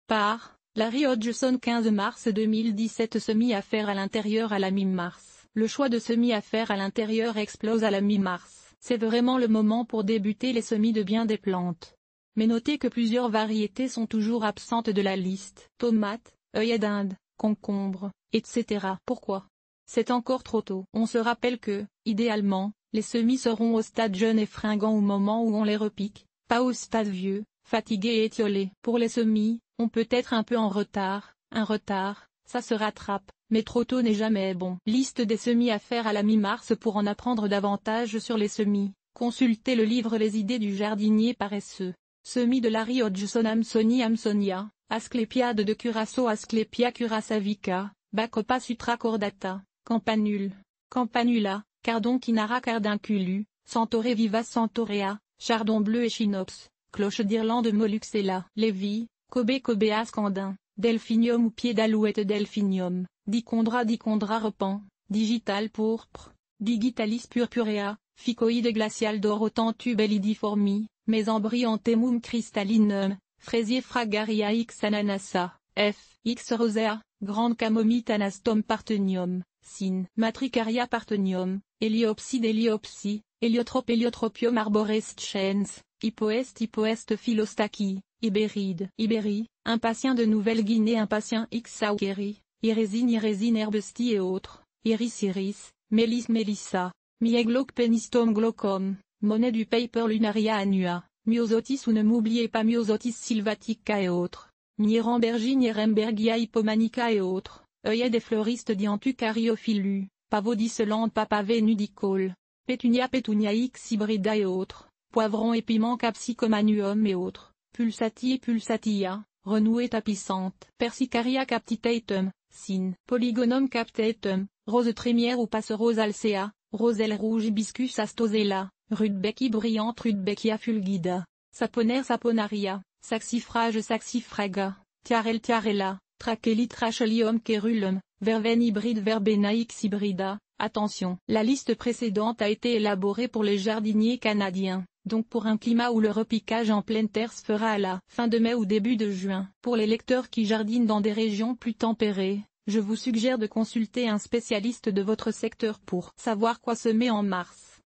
Par Larry Hodgson 15 mars 2017. Semis à faire à l'intérieur à la mi-mars. Le choix de semis à faire à l'intérieur explose à la mi-mars. C'est vraiment le moment pour débuter les semis de bien des plantes. Mais notez que plusieurs variétés sont toujours absentes de la liste. Tomates, œillets d'Inde, concombres, etc. Pourquoi? C'est encore trop tôt. On se rappelle que, idéalement, les semis seront au stade jeune et fringant au moment où on les repique, pas au stade vieux, fatigué et étiolé. Pour les semis, on peut être un peu en retard, ça se rattrape, mais trop tôt n'est jamais bon. Liste des semis à faire à la mi-mars. Pour en apprendre davantage sur les semis, consultez le livre Les idées du jardinier paresseux. Semis de Larry Hodgson. Amsonia, Asclépiade de Curaçao, Asclepia curassavica, Bacopa sutracordata, Campanula, Cardonquinara cardinculu, Centauré vivace Centaurea, Chardon bleu Echinops, Cloche d'Irlande Molluxella, Lévi, Cobea scandin, Delphinium ou pied d'alouette Delphinium, Dichondra repent, Digital pourpre, Digitalis purpurea, Ficoïde glacial d'Orotantubellidiformi, Mesembryantemmum cristallinum, Fraisier Fragaria x ananassa, F. x rosea, Grande camomille Anastom parthenium, Sin. Matricaria parthenium, Heliopsie, Heliotropium arborescens, Hypoeste philostachie, Ibérie, Impatient de Nouvelle-Guinée, Impatient x sauqueri, Irésine herbestie et autres, Iris, Mélissa, Miegloc penistom glaucom, Monnaie du paper lunaria annua, Myosotis ou ne m'oubliez pas Myosotis sylvatica et autres, Nierembergie Nierembergia hypomanica et autres, œillet des fleuristes Diantucariophyllus, Pavodisselande papavé nudicole, Pétunia x hybrida et autres, Poivron et piment capsicomanuum et autres, Pulsatia, renouée tapissante, Persicaria captitatum, Sin. Polygonum captatum, Rose trémière ou passerose alcea, Roselle rouge Hibiscus astosella, Rudbeckia brillante Rudbeckia fulgida, Saponaire Saponaria, Saxifraga, Tiarella, Tracheli Trachelium Kerulum, Verveine hybride Verbena x hybrida. Attention, la liste précédente a été élaborée pour les jardiniers canadiens, donc pour un climat où le repiquage en pleine terre se fera à la fin de mai ou début de juin. Pour les lecteurs qui jardinent dans des régions plus tempérées, je vous suggère de consulter un spécialiste de votre secteur pour savoir quoi semer en mars.